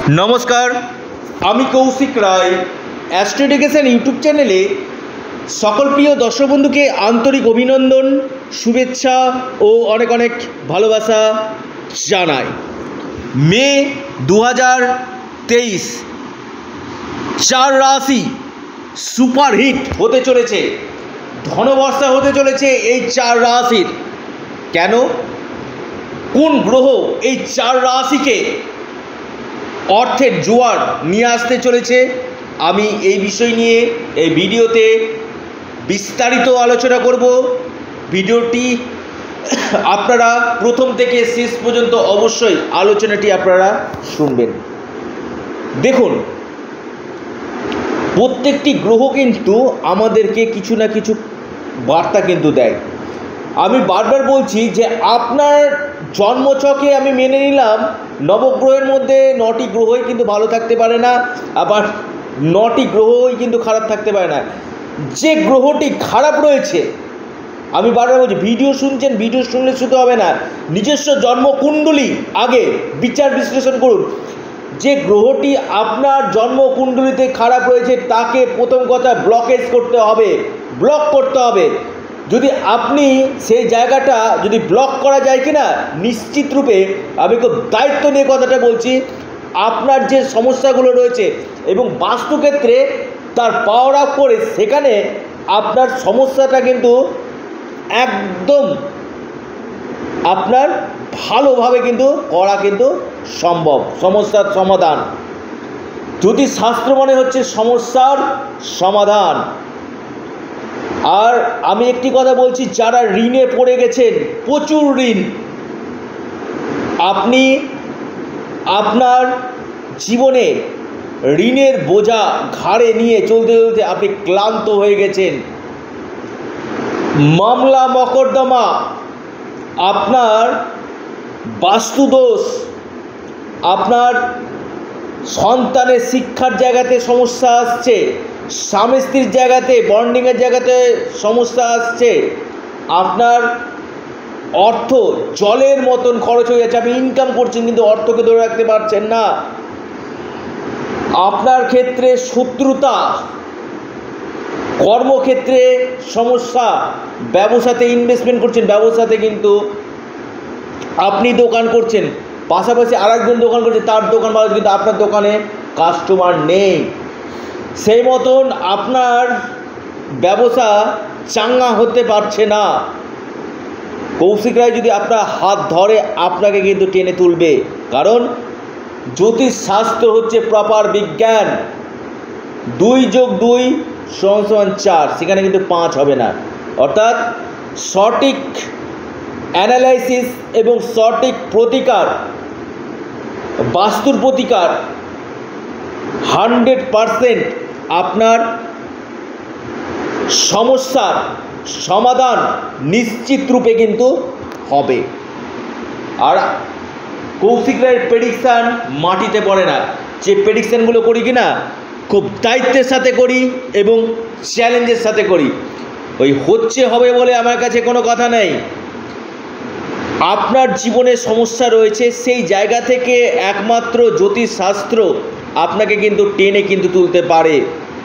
নমস্কার, আমি Koushik Roy. Astro education YouTube চ্যানেলে সকল প্রিয় দর্শক বন্ধুকে আন্তরিক অভিনন্দন, শুভেচ্ছা ও অনেক অনেক ভালোবাসা জানাই। মে 2023 চার রাশি সুপারহিট হতে চলেছে, ধনবর্ষা হতে চলেছে এই চার রাশির। কেন, কোন গ্রহ এই চার রাশিকে অর্থের জোয়ার নিয়ে আসতে চলেছে, আমি এই বিষয় নিয়ে এই ভিডিওতে বিস্তারিত আলোচনা করব। ভিডিওটি আপনারা প্রথম থেকে শেষ পর্যন্ত অবশ্যই আলোচনাটি আপনারা শুনবেন। দেখুন, প্রত্যেকটি গ্রহ কিন্তু আমাদেরকে কিছু না কিছু বার্তা কিন্তু দেয়। আমি বারবার বলছি যে আপনার জন্মছকে আমি মেনে নিলাম নবগ্রহের মধ্যে 9টি গ্রহই কিন্তু ভালো থাকতে পারে না, আবার 9টি গ্রহই কিন্তু খারাপ থাকতে পারে না। যে গ্রহটি খারাপ রয়েছে, আমি বারবার বলছি, ভিডিও শুনছেন, ভিডিও শুনলে শুধু হবে না, নিজস্ব জন্মকুণ্ডলী আগে বিচার বিশ্লেষণ করুন। যে গ্রহটি আপনার জন্মকুণ্ডলীতে খারাপ রয়েছে তাকে প্রথম কথা ব্লকেজ করতে হবে, ব্লক করতে হবে। যদি আপনি সেই জায়গাটা যদি ব্লক করা যায় কিনা, নিশ্চিত রূপে আমি খুব দায়িত্ব নিয়ে কথাটা বলছি, আপনার যে সমস্যাগুলো রয়েছে এবং বাস্তুক্ষেত্রে তার পাওয়ার আপ করে সেখানে আপনার সমস্যাটা কিন্তু একদম আপনার ভালোভাবে কিন্তু করা কিন্তু সম্ভব। সমস্যার সমাধান, জ্যোতিষ শাস্ত্র মানে হচ্ছে সমস্যার সমাধান। আর আমি একটি কথা বলছি, যারা ঋণে পড়ে গেছেন, প্রচুর ঋণ, আপনি আপনার জীবনে ঋণের বোঝা ঘাড়ে নিয়ে চলতে চলতে আপনি ক্লান্ত হয়ে গেছেন, মামলা মকদ্দমা, আপনার বাস্তুদোষ, আপনার সন্তানের শিক্ষার জায়গাতে সমস্যা আসছে, স্বামী স্ত্রীর জায়গাতে, বন্ডিংয়ের জায়গাতে সমস্যা আসছে, আপনার অর্থ জলের মতন খরচ হয়ে যাচ্ছে, আপনি ইনকাম করছেন কিন্তু অর্থকে ধরে রাখতে পারছেন না, আপনার ক্ষেত্রে শত্রুতা, কর্মক্ষেত্রে সমস্যা, ব্যবসাতে ইনভেস্টমেন্ট করছেন, ব্যবসাতে কিন্তু আপনি দোকান করছেন, পাশাপাশি আরেকজন দোকান করছে, তার দোকান ভালো, কিন্তু আপনার দোকানে কাস্টমার নেই, সেই মতন আপনার ব্যবসা চাঙ্গা হতে পারছে না। কৌশিক রায় যদি আপনার হাত ধরে আপনাকে কিন্তু টেনে তুলবে, কারণ জ্যোতিষ শাস্ত্র হচ্ছে প্রপার বিজ্ঞান। 2 + 2 = 4, সেখানে কিন্তু 5 হবে না। অর্থাৎ সঠিক অ্যানালাইসিস এবং সঠিক প্রতিকার, বাস্তুর প্রতিকার 100% আপনার সমস্যার সমাধান নিশ্চিত রূপে কিন্তু হবে। আর কৌশিক রায়ের প্রেডিকশান মাটিতে পড়ে না। যে প্রেডিকশানগুলো করি কিনা খুব দায়িত্বের সাথে করি এবং চ্যালেঞ্জের সাথে করি। ওই হচ্ছে হবে বলে আমার কাছে কোনো কথা নেই। আপনার জীবনে সমস্যা রয়েছে, সেই জায়গা থেকে একমাত্র জ্যোতিষ শাস্ত্র আপনাকে কিন্তু টেনে কিন্তু তুলতে পারে।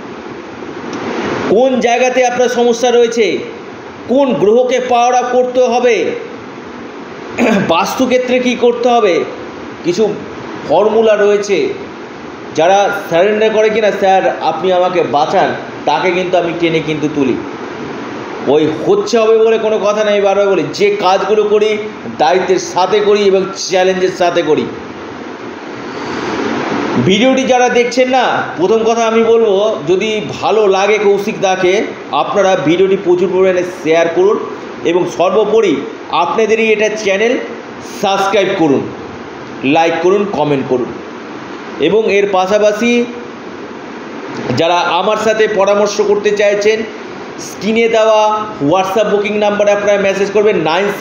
কোন জায়গাতে আপনার সমস্যা রয়েছে, কোন গ্রহকে পাওয়ার আপ করতে হবে, বাস্তুক্ষেত্রে কি করতে হবে, কিছু ফর্মুলা রয়েছে। যারা সারেন্ডার করে কিনা, স্যার আপনি আমাকে বাঁচান, তাকে কিন্তু আমি টেনে কিন্তু তুলি। ওই হচ্ছে হবে বলে কোনো কথা নেই। বারবার বলি, যে কাজগুলো করি দায়িত্বের সাথে করি এবং চ্যালেঞ্জের সাথে করি। ভিডিওটি যারা দেখছেন না, প্রথম কথা আমি বলবো, যদি ভালো লাগে কৌশিক দাকে, আপনারা ভিডিওটি প্রচুর পরিমাণে শেয়ার করুন এবং সর্বোপরি আপনাদেরই এটা চ্যানেল সাবস্ক্রাইব করুন, লাইক করুন, কমেন্ট করুন। এবং এর পাশাপাশি যারা আমার সাথে পরামর্শ করতে চাইছেন, স্ক্রিনে দেওয়া হোয়াটসঅ্যাপ বুকিং নাম্বারে আপনারা মেসেজ করবেন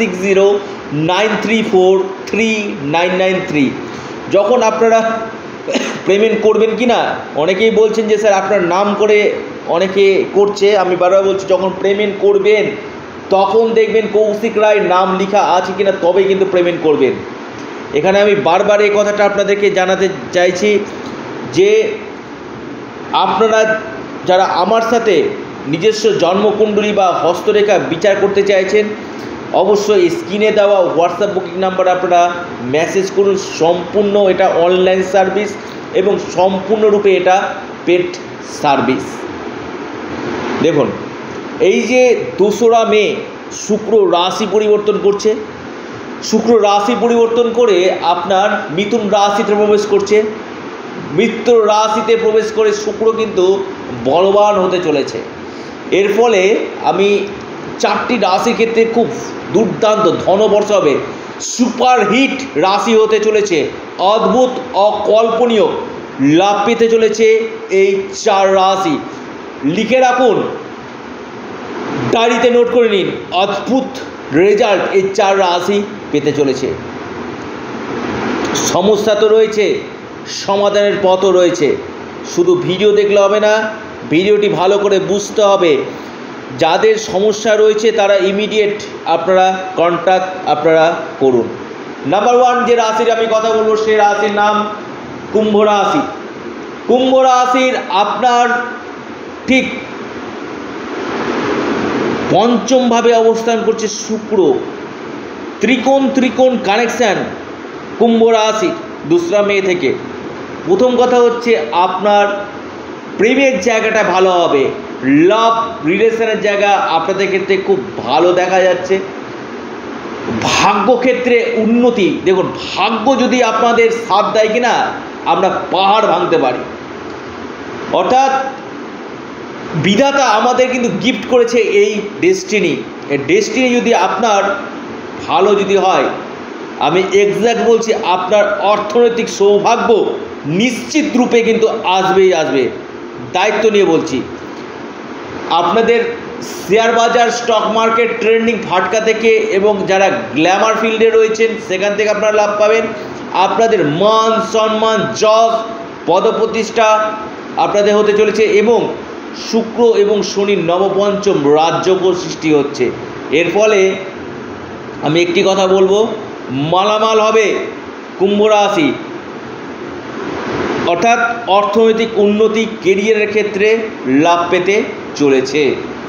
9609343993। যখন আপনারা পেমেন্ট করবেন কি না, অনেকেই বলছেন যে স্যার আপনার নাম করে অনেকে করছে, আমি বারবার বলছি, যখন পেমেন্ট করবেন তখন দেখবেন কৌশিক রায় নাম লেখা আছে কিনা, তবে কিন্তু পেমেন্ট করবেন। এখানে আমি বারবার এই কথাটা আপনাদেরকে জানাতে চাইছি যে আপনারা যারা আমার সাথে নিজস্ব জন্মকুণ্ডলী বা হস্তরেখা বিচার করতে চাইছেন, অবশ্যই স্ক্রিনে দেওয়া হোয়াটসঅ্যাপ বুকিং নাম্বার আপনারা মেসেজ করুন। সম্পূর্ণ এটা অনলাইন সার্ভিস এবং সম্পূর্ণরূপে এটা পেড সার্ভিস। দেখুন, এই যে 2রা মে শুক্র রাশি পরিবর্তন করছে, শুক্র রাশি পরিবর্তন করে আপনার মিথুন রাশিতে প্রবেশ করছে। মিত্র রাশিতে প্রবেশ করে শুক্র কিন্তু বলবান হতে চলেছে। এর ফলে আমি 4টি রাশির ক্ষেত্রে খুব দুর্দান্ত ধনবর্ষা হবে, সুপারহিট রাশি হতে চলেছে, অদ্ভুত অকল্পনীয় লাভ পেতে চলেছে এই 4 রাশি। লিখে রাখুন, ডায়েরিতে নোট করে নিন, অদ্ভুত রেজাল্ট এই 4 রাশি পেতে চলেছে। সমস্যা তো রয়েছে, সমাধানের পথও রয়েছে। শুধু ভিডিও দেখলে হবে না, ভিডিওটি ভালো করে বুঝতে হবে। যাদের সমস্যা রয়েছে তারা ইমিডিয়েট আপনারা কন্ট্যাক্ট আপনারা করুন। নাম্বার 1 যে রাশির আমি কথা বলবো সে রাশির নাম কুম্ভ রাশি। কুম্ভ রাশির আপনার ঠিক 5ম ভাবে অবস্থান করছে শুক্র। ত্রিকোণ কানেকশান কুম্ভ রাশি 2রা মে থেকে। প্রথম কথা হচ্ছে আপনার প্রেমের জায়গাটা ভালো হবে, লাভ রিলেশনের জায়গা আপনাদের ক্ষেত্রে খুব ভালো দেখা যাচ্ছে। ভাগ্যক্ষেত্রে উন্নতি, দেখুন ভাগ্য যদি আপনাদের সাথ দেয় কিনা আমরা পাহাড় ভাঙতে পারি। অর্থাৎ বিধাতা আমাদের কিন্তু গিফট করেছে এই ডেস্টিনি। এই ডেস্টিনি যদি আপনার ভালো যদি হয়, আমি এক্স্যাক্ট বলছি, আপনার অর্থনৈতিক সৌভাগ্য নিশ্চিত রূপে কিন্তু আসবেই আসবে। দায়িত্ব নিয়ে বলছি, আপনাদের শেয়ার বাজার স্টক মার্কেট ট্রেন্ডিং ফাটকা থেকে এবং যারা গ্ল্যামার ফিল্ডে রয়েছেন সেখান থেকে আপনারা লাভ পাবেন। আপনাদের মান সম্মান, জব, পদপ্রতিষ্ঠা আপনাদের হতে চলেছে এবং শুক্র এবং শনির নবপঞ্চম রাজযোগ সৃষ্টি হচ্ছে। এর ফলে আমি একটি কথা বলবো, মালামাল হবে কুম্ভ রাশি। অর্থাৎ অর্থনৈতিক উন্নতি, কেরিয়ারের ক্ষেত্রে লাভ পেতে চলেছে।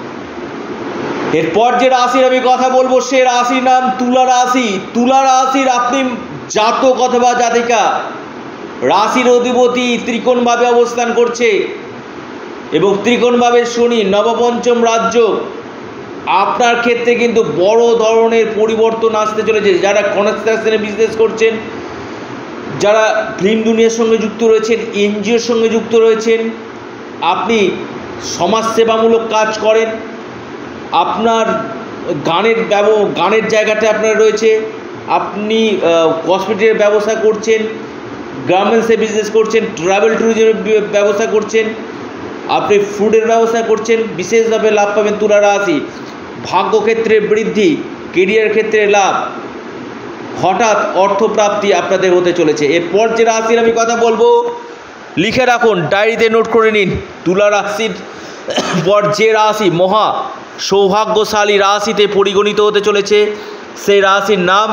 এরপর যে রাশির আমি কথা বলবো সে রাশির নাম তুলা রাশি। তুলা রাশির আপনি জাতক অথবা জাতিকা, রাশির অধিপতি ত্রিকোণভাবে অবস্থান করছে এবং ত্রিকোণভাবে শনি নবপঞ্চম রাজ্য। আপনার ক্ষেত্রে কিন্তু বড় ধরনের পরিবর্তন আসতে চলেছে। যারা কনস্ট্রাকশনে বিজনেস করছেন, যারা ফিল্ম দুনিয়ার সঙ্গে যুক্ত রয়েছেন, এনজিওর সঙ্গে যুক্ত রয়েছেন, আপনি সমাজসেবামূলক কাজ করেন, আপনার গানের জায়গাটা আপনার রয়েছে, আপনি কসমেটিকের ব্যবসা করছেন, গার্মেন্টসে বিজনেস করছেন, ট্রাভেল ট্যুরিজমের ব্যবসা করছেন, আপনি ফুডের ব্যবসা করছেন, বিশেষভাবে লাভ পাবেন তুলা রাশি। ভাগ্যক্ষেত্রে বৃদ্ধি, কেরিয়ার ক্ষেত্রে লাভ, হঠাৎ অর্থপ্রাপ্তি আপনাদের হতে চলেছে। এরপর যে রাশির আমি কথা বলবো লিখে রাখুন, ডায়েরিতে নোট করে নিন। তুলা রাশির পর যে রাশি মহা সৌভাগ্যশালী রাশিতে পরিগণিত হতে চলেছে সেই রাশির নাম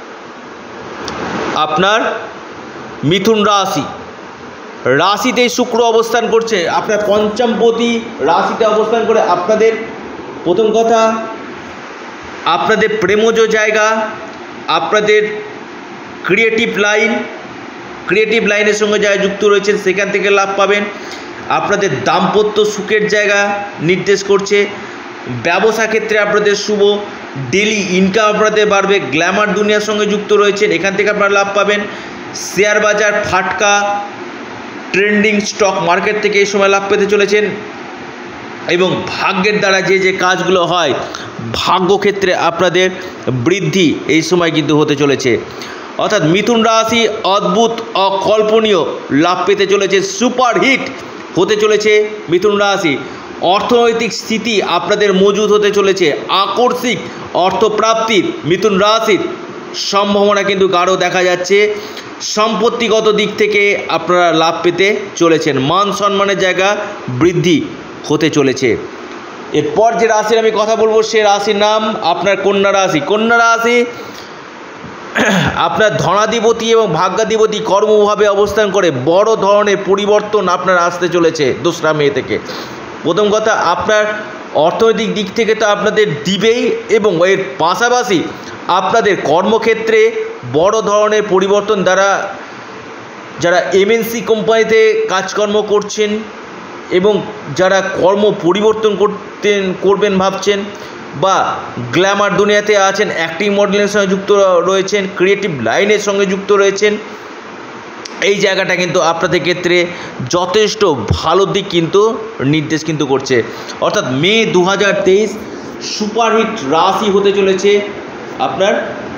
আপনার মিথুন রাশি। রাশিতে শুক্র অবস্থান করছে, আপনার পঞ্চমপতি রাশিতে অবস্থান করে আপনাদের প্রথম কথা আপনাদের প্রেমজ জায়গা, আপনাদের ক্রিয়েটিভ লাইনের সঙ্গে যারা যুক্ত রয়েছেন সেখান থেকে লাভ পাবেন। আপনাদের দাম্পত্য সুখের জায়গা নির্দেশ করছে। ব্যবসা ক্ষেত্রে আপনাদের শুভ, ডেলি ইনকাম আপনাদের বাড়বে। গ্ল্যামার দুনিয়ার সঙ্গে যুক্ত রয়েছেন, এখান থেকে আপনারা লাভ পাবেন। শেয়ার বাজার ফাটকা ট্রেন্ডিং স্টক মার্কেট থেকে এই সময় লাভ পেতে চলেছেন এবং ভাগ্যের দ্বারা যে কাজগুলো হয় ভাগ্যক্ষেত্রে আপনাদের বৃদ্ধি এই সময় কিন্তু হতে চলেছে। অর্থাৎ মিথুন রাশি অদ্ভুত অকল্পনীয় লাভ পেতে চলেছে, সুপারহিট হতে চলেছে মিথুন রাশি। অর্থনৈতিক স্থিতি আপনাদের মজুদ হতে চলেছে, আকস্মিক অর্থপ্রাপ্তির মিথুন রাশির সম্ভাবনা কিন্তু গাঢ় দেখা যাচ্ছে। সম্পত্তিগত দিক থেকে আপনারা লাভ পেতে চলেছেন, মান সম্মানের জায়গা বৃদ্ধি হতে চলেছে। এরপর যে রাশির আমি কথা বলবো সে রাশির নাম আপনার কন্যা রাশি। কন্যা রাশি আপনার ধনাধিপতি এবং ভাগ্যাধিপতি কর্মভাবে অবস্থান করে বড় ধরনের পরিবর্তন আপনার আসতে চলেছে 2রা মে থেকে। প্রথম কথা, আপনার অর্থনৈতিক দিক থেকে তো আপনাদের দিবেই, এবং এর পাশাপাশি আপনাদের কর্মক্ষেত্রে বড় ধরনের পরিবর্তন দ্বারা যারা এমএনসি কোম্পানিতে কাজকর্ম করছেন এবং যারা কর্ম পরিবর্তন করবেন ভাবছেন, বা গ্ল্যামার দুনিয়াতে আছেন, অ্যাক্টিং মডেলের সঙ্গে যুক্ত রয়েছেন, ক্রিয়েটিভ লাইনের সঙ্গে যুক্ত রয়েছেন, এই জায়গাটা কিন্তু আপনাদের ক্ষেত্রে যথেষ্ট ভালো দিক কিন্তু নির্দেশ কিন্তু করছে। অর্থাৎ মে 2023 সুপারহিট রাশি হতে চলেছে আপনার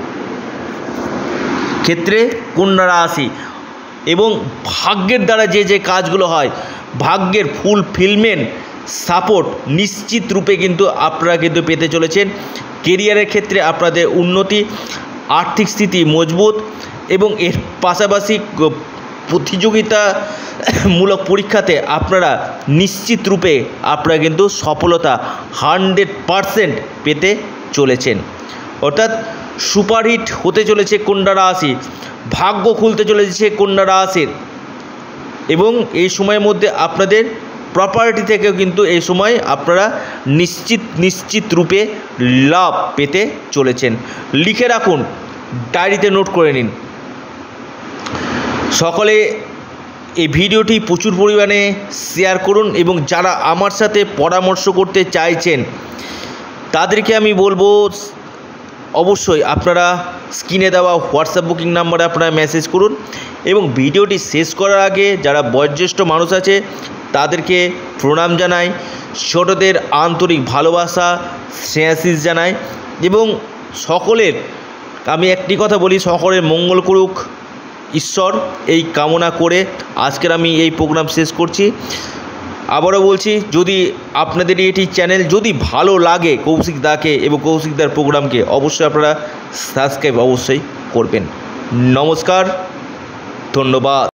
ক্ষেত্রে কন্যা রাশি। এবং ভাগ্যের দ্বারা যে কাজগুলো হয়, ভাগ্যের ফুলফিলমেন্ট সাপোর্ট নিশ্চিত রূপে কিন্তু আপনারা কিন্তু পেতে চলেছেন। কেরিয়ারের ক্ষেত্রে আপনাদের উন্নতি, আর্থিক স্থিতি মজবুত, এবং এর পাশাপাশি প্রতিযোগিতামূলক পরীক্ষাতে আপনারা নিশ্চিত রূপে আপনারা কিন্তু সফলতা 100% পেতে চলেছেন। অর্থাৎ সুপারহিট হতে চলেছে কন্যা রাশি, ভাগ্য খুলতে চলেছে কন্যা রাশির, এবং এই সময়ের মধ্যে আপনাদের প্রপার্টি থেকেও কিন্তু এই সময় আপনারা নিশ্চিত রূপে লাভ পেতে চলেছেন। লিখে রাখুন, ডায়েরিতে নোট করে নিন। সকলে এই ভিডিওটি প্রচুর পরিমাণে শেয়ার করুন, এবং যারা আমার সাথে পরামর্শ করতে চাইছেন তাদেরকে আমি বলবো অবশ্যই আপনারা স্ক্রিনে দেওয়া হোয়াটসঅ্যাপ বুকিং নাম্বারে আপনারা মেসেজ করুন। এবং ভিডিওটি শেষ করার আগে যারা বয়োজ্যেষ্ঠ মানুষ আছে তাদেরকে প্রণাম জানাই, ছোটদের আন্তরিক ভালোবাসা স্নেহাশিস জানাই, এবং সকলের আমি একটি কথা বলি, সকলের মঙ্গল করুক ঈশ্বর, এই কামনা করে আজকের আমি এই প্রোগ্রাম শেষ করছি। আবারও বলছি, যদি আপনাদের এটি চ্যানেল যদি ভালো লাগে কৌশিক দাকে এবং কৌশিক দার প্রোগ্রামকে, অবশ্যই আপনারা সাবস্ক্রাইব অবশ্যই করবেন। নমস্কার, ধন্যবাদ।